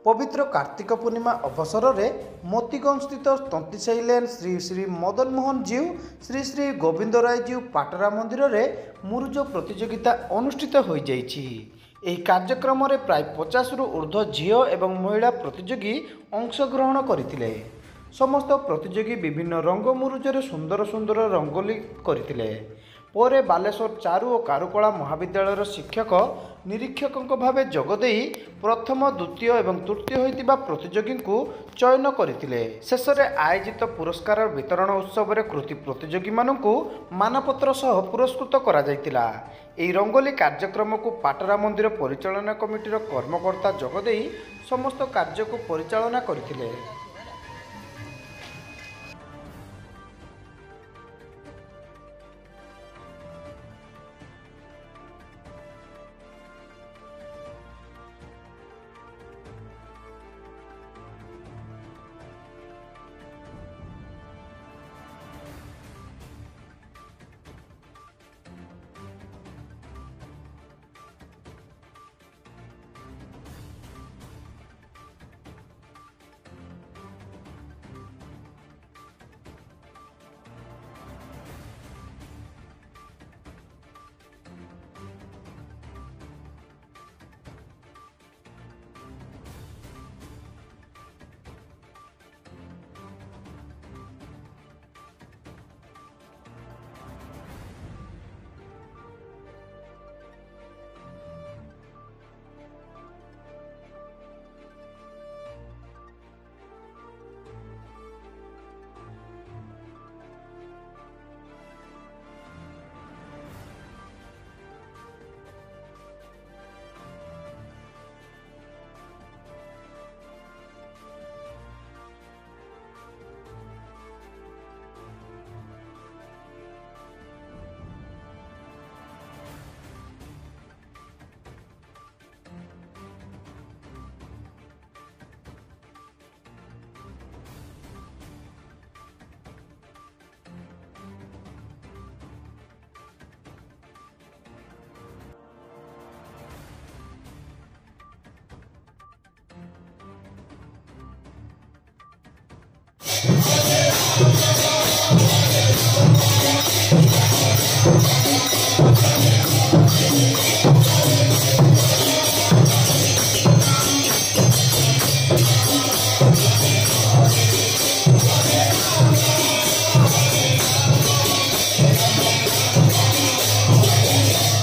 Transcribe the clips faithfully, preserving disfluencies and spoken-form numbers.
पवित्र कार्तिक पूर्णिमा अवसर में मोतीगंज स्थित तंतीसाई लेन श्री श्री मदन मोहन जीव श्री श्री गोविंद राय जीव पाटरा मंदिर में मुरुज प्रतियोगिता अनुष्ठित हो जाइछि। एही कार्यक्रम में प्राय पचास रु ऊर्ध्व झील एवं महिला प्रतियोगी अंशग्रहण करथिले। समस्त प्रतियोगी विभिन्न रंग मुरुजरे सुंदर सुंदर रंगोली करथिले। पर बालेश्वर चारु और कारुकला महाविद्यालय शिक्षक निरीक्षकों भाव जोगदे प्रथम द्वितीय और तृतीय होइतिबा प्रतियोगी को चयन करथिले। शेष में आयोजित पुरस्कार वितरण उत्सव में कृति प्रतियोगी मानकु मानपत्र सह पुरस्कृत करा जायतिला। एही रंगोली कार्यक्रम को पाटरा मंदिर परिचालना कमिटीर कर्मकर्ता जोगदे समस्त कार्य को परिचालना करथिले।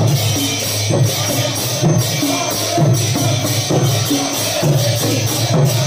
Thank you.